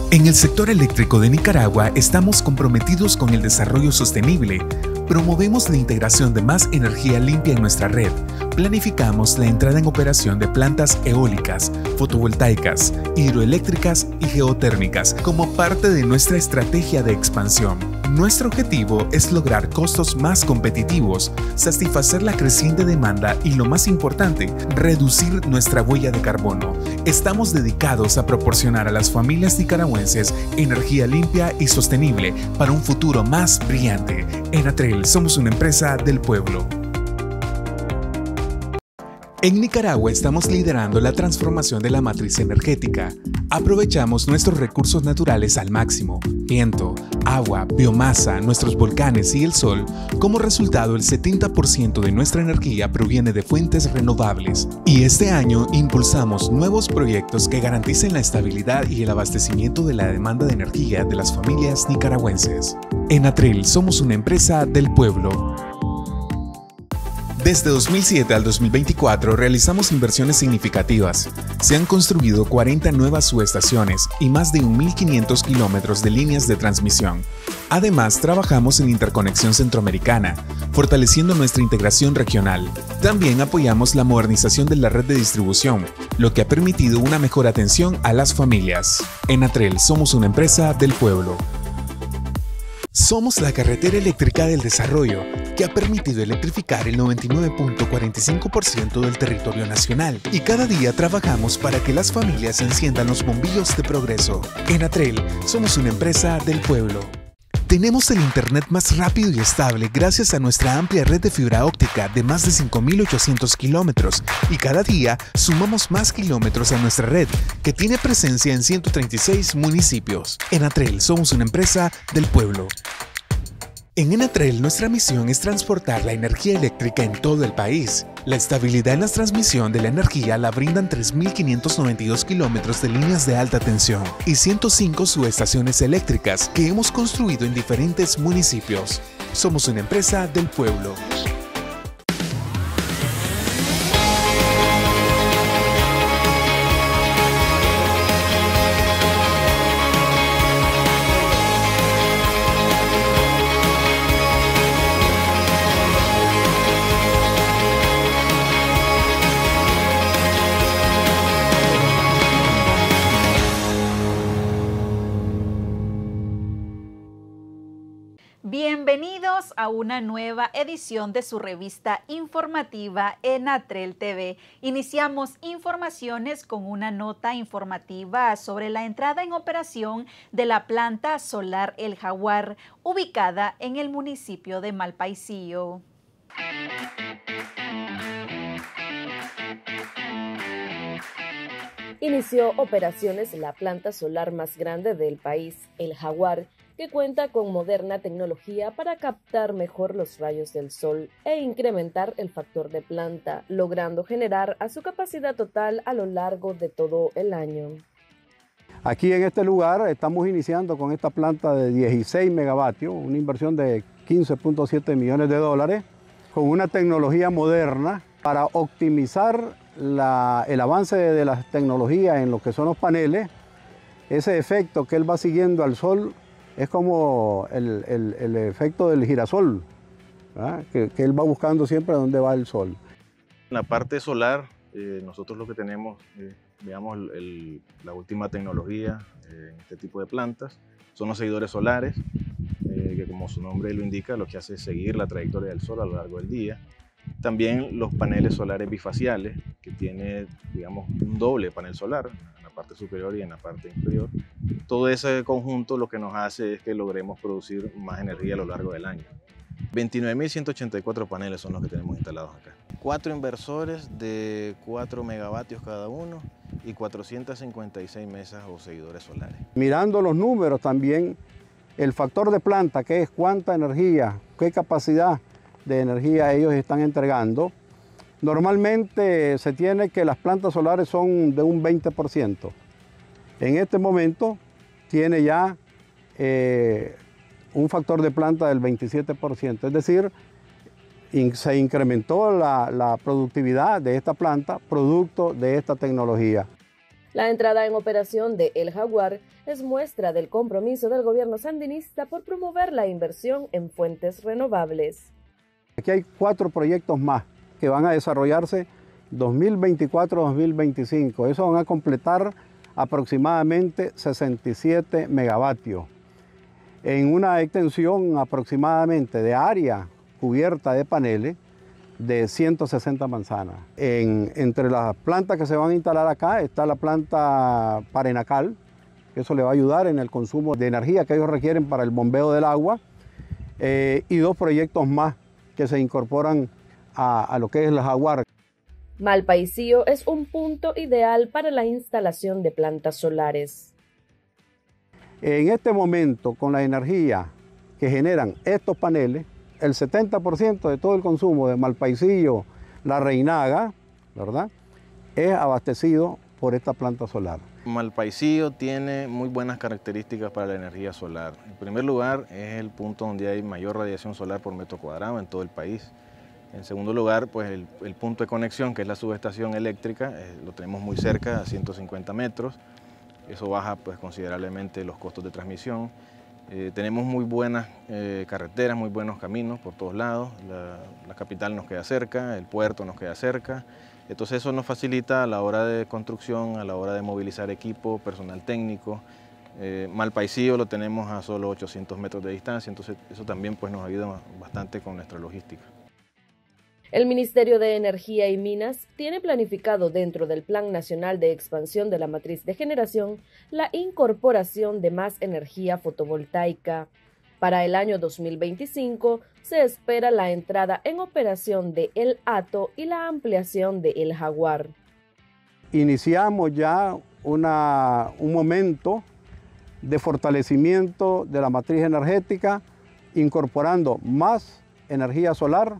En el sector eléctrico de Nicaragua estamos comprometidos con el desarrollo sostenible. Promovemos la integración de más energía limpia en nuestra red. Planificamos la entrada en operación de plantas eólicas, fotovoltaicas, hidroeléctricas y geotérmicas como parte de nuestra estrategia de expansión. Nuestro objetivo es lograr costos más competitivos, satisfacer la creciente demanda y, lo más importante, reducir nuestra huella de carbono. Estamos dedicados a proporcionar a las familias nicaragüenses energía limpia y sostenible para un futuro más brillante. Enatrel, somos una empresa del pueblo. En Nicaragua estamos liderando la transformación de la matriz energética. Aprovechamos nuestros recursos naturales al máximo: viento, agua, biomasa, nuestros volcanes y el sol. Como resultado, el 70% de nuestra energía proviene de fuentes renovables. Y este año impulsamos nuevos proyectos que garanticen la estabilidad y el abastecimiento de la demanda de energía de las familias nicaragüenses. Enatrel, somos una empresa del pueblo. Desde 2007 al 2024 realizamos inversiones significativas. Se han construido 40 nuevas subestaciones y más de 1.500 kilómetros de líneas de transmisión. Además, trabajamos en interconexión centroamericana, fortaleciendo nuestra integración regional. También apoyamos la modernización de la red de distribución, lo que ha permitido una mejor atención a las familias. Enatrel, somos una empresa del pueblo. Somos la carretera eléctrica del desarrollo, que ha permitido electrificar el 99.45% del territorio nacional, y cada día trabajamos para que las familias enciendan los bombillos de progreso. Enatrel, somos una empresa del pueblo. Tenemos el internet más rápido y estable gracias a nuestra amplia red de fibra óptica de más de 5.800 kilómetros, y cada día sumamos más kilómetros a nuestra red, que tiene presencia en 136 municipios. Enatrel, somos una empresa del pueblo. En Enatrel, nuestra misión es transportar la energía eléctrica en todo el país. La estabilidad en la transmisión de la energía la brindan 3.592 kilómetros de líneas de alta tensión y 105 subestaciones eléctricas que hemos construido en diferentes municipios. Somos una empresa del pueblo. Bienvenidos a una nueva edición de su revista informativa Enatrel TV. Iniciamos informaciones con una nota informativa sobre la entrada en operación de la planta solar El Jaguar, ubicada en el municipio de Malpaisillo. Inició operaciones la planta solar más grande del país, El Jaguar, que cuenta con moderna tecnología para captar mejor los rayos del sol e incrementar el factor de planta, logrando generar a su capacidad total a lo largo de todo el año. Aquí en este lugar estamos iniciando con esta planta de 16 megavatios, una inversión de 15.7 millones de dólares, con una tecnología moderna para optimizar el avance de las tecnologías en lo que son los paneles. Ese efecto que él va siguiendo al sol es como el efecto del girasol, que él va buscando siempre a dónde va el sol. En la parte solar, nosotros lo que tenemos, digamos, la última tecnología en este tipo de plantas son los seguidores solares, que como su nombre lo indica, lo que hace es seguir la trayectoria del sol a lo largo del día. También los paneles solares bifaciales, que tiene, digamos, un doble panel solar en la parte superior y en la parte inferior. Todo ese conjunto lo que nos hace es que logremos producir más energía a lo largo del año. 29.184 paneles son los que tenemos instalados acá. 4 inversores de 4 megavatios cada uno y 456 mesas o seguidores solares. Mirando los números también, el factor de planta, que es cuánta energía, qué capacidad de energía ellos están entregando. Normalmente se tiene que las plantas solares son de un 20%. En este momento tiene ya un factor de planta del 27%, es decir, se incrementó la productividad de esta planta producto de esta tecnología. La entrada en operación de El Jaguar es muestra del compromiso del gobierno sandinista por promover la inversión en fuentes renovables. Aquí hay 4 proyectos más que van a desarrollarse 2024-2025. Eso van a completar aproximadamente 67 megavatios en una extensión aproximadamente de área cubierta de paneles de 160 manzanas. Entre las plantas que se van a instalar acá está la planta Parenacal, que eso le va a ayudar en el consumo de energía que ellos requieren para el bombeo del agua, y 2 proyectos más que se incorporan a lo que es el Jaguar. Malpaisillo es un punto ideal para la instalación de plantas solares. En este momento, con la energía que generan estos paneles, el 70% de todo el consumo de Malpaisillo, La Reinaga, ¿verdad?, es abastecido por esta planta solar. Malpaisillo tiene muy buenas características para la energía solar. En primer lugar, es el punto donde hay mayor radiación solar por metro cuadrado en todo el país. En segundo lugar, pues el punto de conexión, que es la subestación eléctrica, lo tenemos muy cerca, a 150 metros. Eso baja pues considerablemente los costos de transmisión. Tenemos muy buenas carreteras, muy buenos caminos por todos lados. La capital nos queda cerca, el puerto nos queda cerca. Entonces eso nos facilita a la hora de construcción, a la hora de movilizar equipo, personal técnico. Malpaisillo lo tenemos a solo 800 metros de distancia, entonces eso también pues, nos ayuda bastante con nuestra logística. El Ministerio de Energía y Minas tiene planificado dentro del Plan Nacional de Expansión de la Matriz de Generación la incorporación de más energía fotovoltaica. Para el año 2025 se espera la entrada en operación de El Hato y la ampliación de El Jaguar. Iniciamos ya un momento de fortalecimiento de la matriz energética, incorporando más energía solar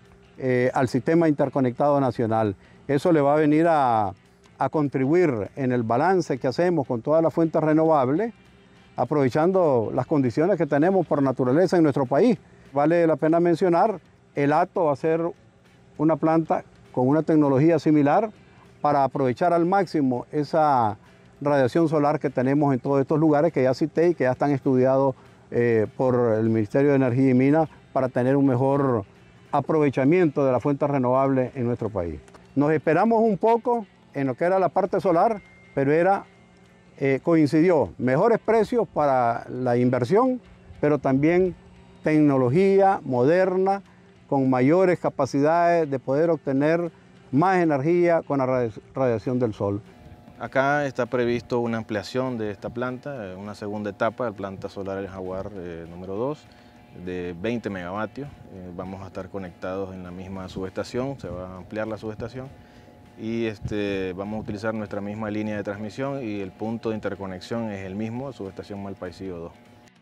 al sistema interconectado nacional. Eso le va a venir a contribuir en el balance que hacemos con todas las fuentes renovables, aprovechando las condiciones que tenemos por naturaleza en nuestro país. Vale la pena mencionar, El Hato va a ser una planta con una tecnología similar para aprovechar al máximo esa radiación solar que tenemos en todos estos lugares que ya cité y que ya están estudiados por el Ministerio de Energía y Minas para tener un mejor aprovechamiento de las fuentes renovables en nuestro país. Nos esperamos un poco en lo que era la parte solar, pero coincidió mejores precios para la inversión, pero también tecnología moderna con mayores capacidades de poder obtener más energía con la radiación del sol. Acá está previsto una ampliación de esta planta, una segunda etapa de la planta solar El Jaguar número 2, de 20 megavatios. Vamos a estar conectados en la misma subestación, se va a ampliar la subestación y vamos a utilizar nuestra misma línea de transmisión y el punto de interconexión es el mismo, subestación Malpaisillo 2.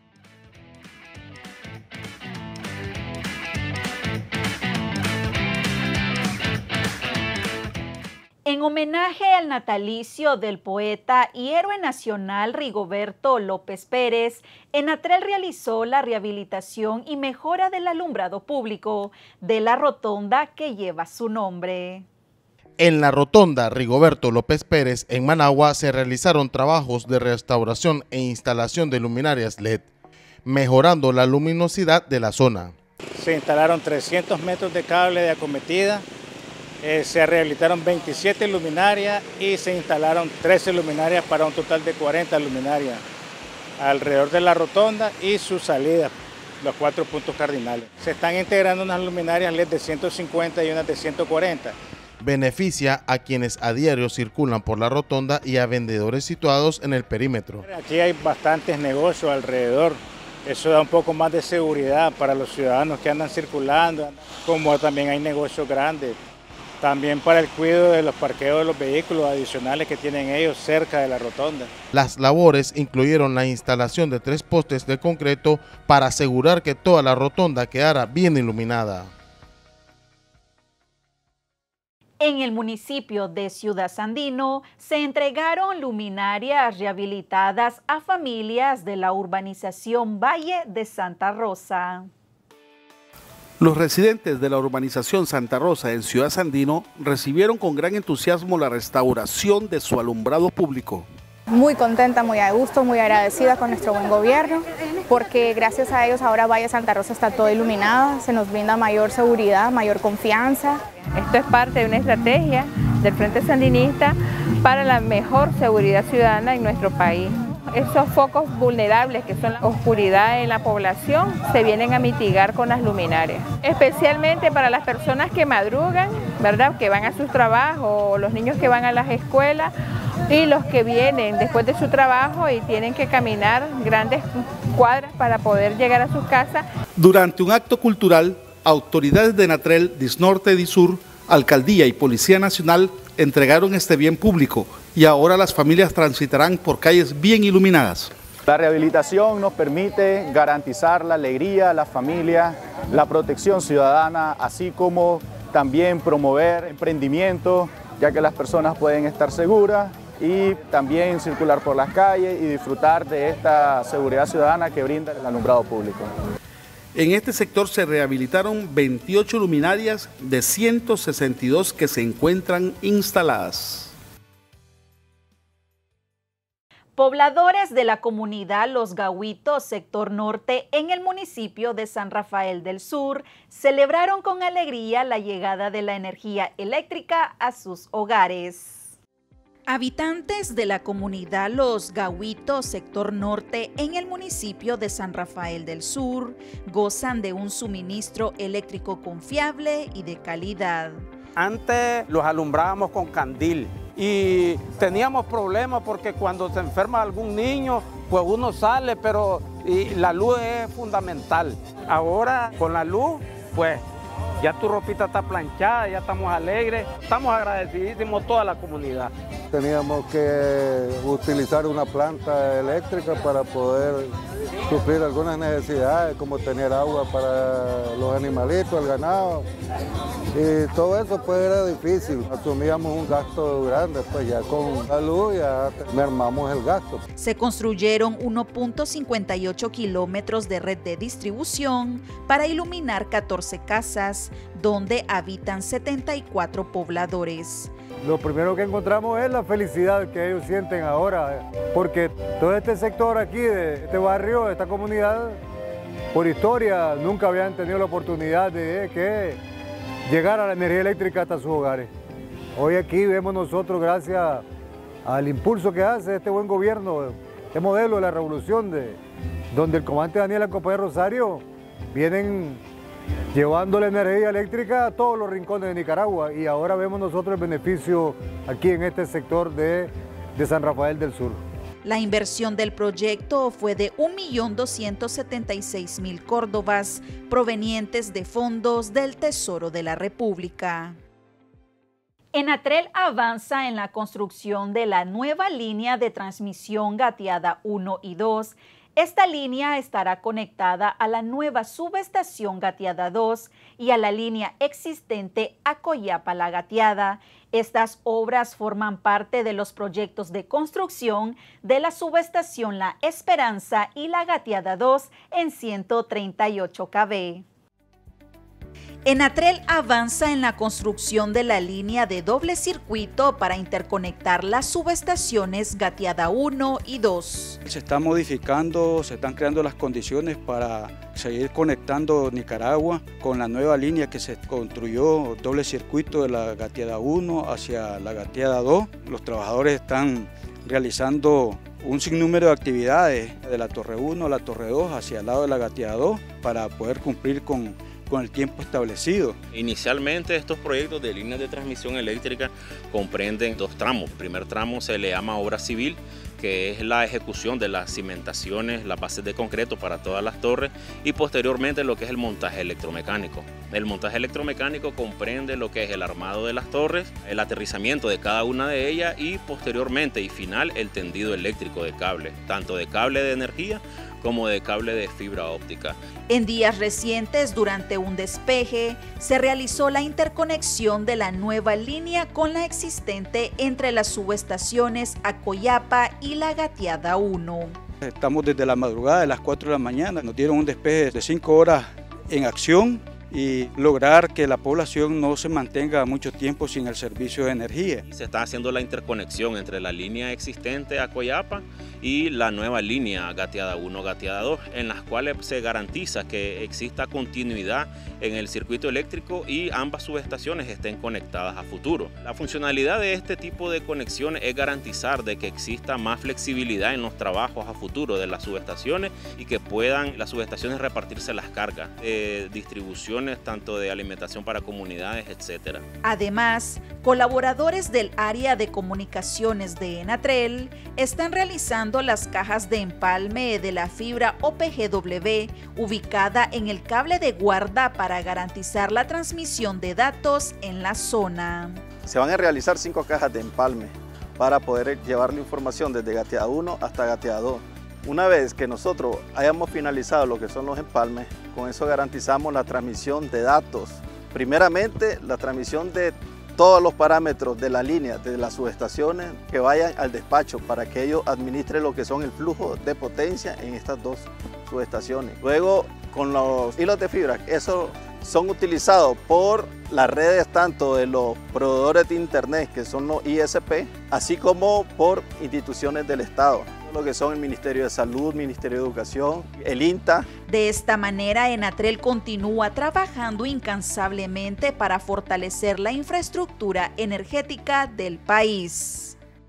En homenaje al natalicio del poeta y héroe nacional Rigoberto López Pérez, Enatrel realizó la rehabilitación y mejora del alumbrado público de la rotonda que lleva su nombre. En la rotonda Rigoberto López Pérez en Managua se realizaron trabajos de restauración e instalación de luminarias LED, mejorando la luminosidad de la zona. Se instalaron 300 metros de cable de acometida. Se rehabilitaron 27 luminarias y se instalaron 13 luminarias para un total de 40 luminarias alrededor de la rotonda y su salida, los 4 puntos cardinales. Se están integrando unas luminarias LED de 150 y unas de 140. Beneficia a quienes a diario circulan por la rotonda y a vendedores situados en el perímetro. Aquí hay bastantes negocios alrededor. Eso da un poco más de seguridad para los ciudadanos que andan circulando, como también hay negocios grandes. También para el cuidado de los parqueos de los vehículos adicionales que tienen ellos cerca de la rotonda. Las labores incluyeron la instalación de 3 postes de concreto para asegurar que toda la rotonda quedara bien iluminada. En el municipio de Ciudad Sandino se entregaron luminarias rehabilitadas a familias de la urbanización Valle de Santa Rosa. Los residentes de la urbanización Santa Rosa en Ciudad Sandino recibieron con gran entusiasmo la restauración de su alumbrado público. Muy contenta, muy a gusto, muy agradecida con nuestro buen gobierno, porque gracias a ellos ahora Valle Santa Rosa está toda iluminada, se nos brinda mayor seguridad, mayor confianza. Esto es parte de una estrategia del Frente Sandinista para la mejor seguridad ciudadana en nuestro país. Esos focos vulnerables que son la oscuridad en la población se vienen a mitigar con las luminarias, especialmente para las personas que madrugan, ¿verdad?, que van a sus trabajos, o los niños que van a las escuelas, y los que vienen después de su trabajo y tienen que caminar grandes cuadras para poder llegar a sus casas. Durante un acto cultural, autoridades de Natrel, Disnorte, Disur, Alcaldía y Policía Nacional entregaron este bien público y ahora las familias transitarán por calles bien iluminadas. La rehabilitación nos permite garantizar la alegría a la familia, la protección ciudadana, así como también promover emprendimiento, ya que las personas pueden estar seguras, y también circular por las calles y disfrutar de esta seguridad ciudadana que brinda el alumbrado público. En este sector se rehabilitaron 28 luminarias de 162 que se encuentran instaladas. Pobladores de la comunidad Los Gahuitos, sector norte, en el municipio de San Rafael del Sur, celebraron con alegría la llegada de la energía eléctrica a sus hogares. Habitantes de la comunidad Los Gahuitos, sector norte, en el municipio de San Rafael del Sur, gozan de un suministro eléctrico confiable y de calidad. Antes los alumbrábamos con candil y teníamos problemas porque cuando se enferma algún niño, pues uno sale, pero la luz es fundamental. Ahora con la luz, pues ya tu ropita está planchada, ya estamos alegres, estamos agradecidísimos toda la comunidad. Teníamos que utilizar una planta eléctrica para poder suplir algunas necesidades, como tener agua para los animalitos, el ganado. Y todo eso pues era difícil, asumíamos un gasto grande, pues ya con la luz ya mermamos el gasto. Se construyeron 1.58 kilómetros de red de distribución para iluminar 14 casas, donde habitan 74 pobladores. Lo primero que encontramos es la felicidad que ellos sienten ahora, porque todo este sector aquí, de este barrio, de esta comunidad, por historia nunca habían tenido la oportunidad de que llegara la energía eléctrica hasta sus hogares. Hoy aquí vemos nosotros, gracias al impulso que hace este buen gobierno, este modelo de la revolución, donde el comandante Daniel Acompé Rosario vienen llevando la energía eléctrica a todos los rincones de Nicaragua, y ahora vemos nosotros el beneficio aquí en este sector de San Rafael del Sur. La inversión del proyecto fue de 1.276.000 córdobas provenientes de fondos del Tesoro de la República. Enatrel avanza en la construcción de la nueva línea de transmisión Gateada 1 y 2. Esta línea estará conectada a la nueva subestación Gateada 2 y a la línea existente Acoyapa-La Gateada. Estas obras forman parte de los proyectos de construcción de la subestación La Esperanza y la Gateada 2 en 138 kV. Enatrel avanza en la construcción de la línea de doble circuito para interconectar las subestaciones Gateada 1 y 2. Se está modificando, se están creando las condiciones para seguir conectando Nicaragua con la nueva línea que se construyó, doble circuito de la Gateada 1 hacia la Gateada 2. Los trabajadores están realizando un sinnúmero de actividades de la Torre 1 a la Torre 2 hacia el lado de la Gateada 2 para poder cumplir con el tiempo establecido. Inicialmente estos proyectos de líneas de transmisión eléctrica comprenden dos tramos. El primer tramo se le llama obra civil, que es la ejecución de las cimentaciones, las bases de concreto para todas las torres, y posteriormente lo que es el montaje electromecánico. El montaje electromecánico comprende lo que es el armado de las torres, el aterrizamiento de cada una de ellas y posteriormente y final el tendido eléctrico de cable, tanto de cable de energía como de cable de fibra óptica. En días recientes, durante un despeje, se realizó la interconexión de la nueva línea con la existente entre las subestaciones Acoyapa y la Gateada 1. Estamos desde la madrugada de las 4 de la mañana, nos dieron un despeje de 5 horas en acción y lograr que la población no se mantenga mucho tiempo sin el servicio de energía. Se está haciendo la interconexión entre la línea existente a Coyapa y la nueva línea Gateada 1, Gateada 2, en las cuales se garantiza que exista continuidad en el circuito eléctrico y ambas subestaciones estén conectadas a futuro. La funcionalidad de este tipo de conexiones es garantizar de que exista más flexibilidad en los trabajos a futuro de las subestaciones y que puedan las subestaciones repartirse las cargas de distribuciones, tanto de alimentación para comunidades, etc. Además, colaboradores del área de comunicaciones de Enatrel están realizando las cajas de empalme de la fibra OPGW ubicada en el cable de guarda para garantizar la transmisión de datos en la zona. Se van a realizar 5 cajas de empalme para poder llevar la información desde Gateada 1 hasta Gateada 2. Una vez que nosotros hayamos finalizado lo que son los empalmes, con eso garantizamos la transmisión de datos. Primeramente, la transmisión de todos los parámetros de la línea, de las subestaciones, que vayan al despacho para que ellos administren lo que son el flujo de potencia en estas 2 subestaciones. Luego, con los hilos de fibra, esos son utilizados por las redes tanto de los proveedores de internet, que son los ISP, así como por instituciones del Estado, lo que son el Ministerio de Salud, Ministerio de Educación, el INTA. De esta manera, Enatrel continúa trabajando incansablemente para fortalecer la infraestructura energética del país.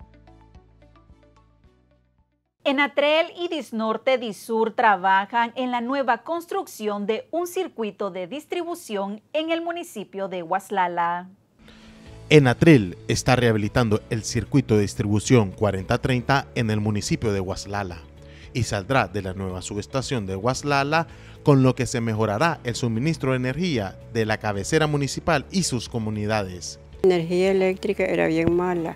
Enatrel y Disnorte Disur trabajan en la nueva construcción de un circuito de distribución en el municipio de Guaslala. Enatrel está rehabilitando el circuito de distribución 4030 en el municipio de Guaslala y saldrá de la nueva subestación de Guaslala, con lo que se mejorará el suministro de energía de la cabecera municipal y sus comunidades. La energía eléctrica era bien mala,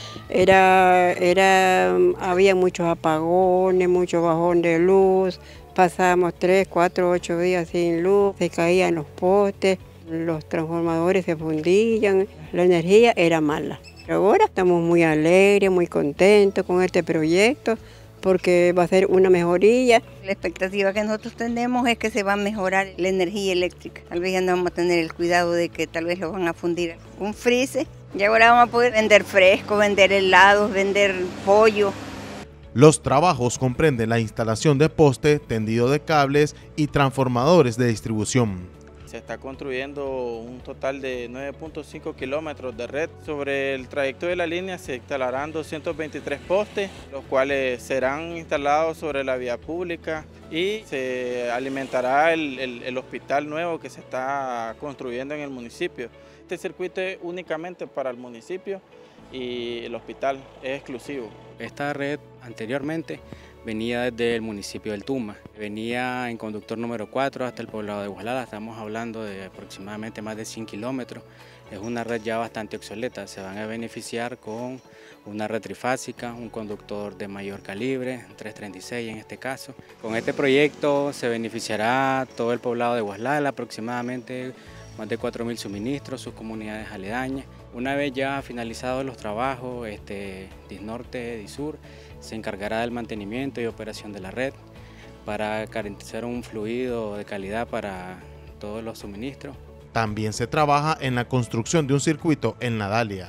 había muchos apagones, mucho bajón de luz, pasábamos 3, 4, 8 días sin luz, se caían los postes, los transformadores se fundían, la energía era mala. Pero ahora estamos muy alegres, muy contentos con este proyecto, porque va a ser una mejoría. La expectativa que nosotros tenemos es que se va a mejorar la energía eléctrica. Tal vez ya no vamos a tener el cuidado de que tal vez lo van a fundir un freezer. Y ahora vamos a poder vender fresco, vender helados, vender pollo. Los trabajos comprenden la instalación de poste, tendido de cables y transformadores de distribución. Se está construyendo un total de 9.5 kilómetros de red. Sobre el trayecto de la línea se instalarán 223 postes, los cuales serán instalados sobre la vía pública y se alimentará el hospital nuevo que se está construyendo en el municipio. Este circuito es únicamente para el municipio y el hospital es exclusivo. Esta red anteriormente venía desde el municipio del Tuma, venía en conductor número 4 hasta el poblado de Guaslala, estamos hablando de aproximadamente más de 100 kilómetros, es una red ya bastante obsoleta, se van a beneficiar con una red trifásica, un conductor de mayor calibre, 336 en este caso. Con este proyecto se beneficiará todo el poblado de Guaslala, aproximadamente más de 4.000 suministros, sus comunidades aledañas. Una vez ya finalizados los trabajos, Disnorte, Disur se encargará del mantenimiento y operación de la red para garantizar un fluido de calidad para todos los suministros. También se trabaja en la construcción de un circuito en Nadalia.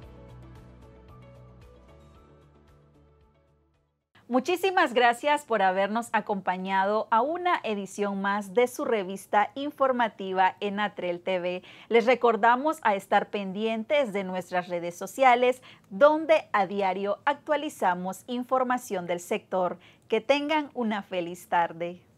Muchísimas gracias por habernos acompañado a una edición más de su revista informativa Enatrel TV. Les recordamos a estar pendientes de nuestras redes sociales, donde a diario actualizamos información del sector. Que tengan una feliz tarde.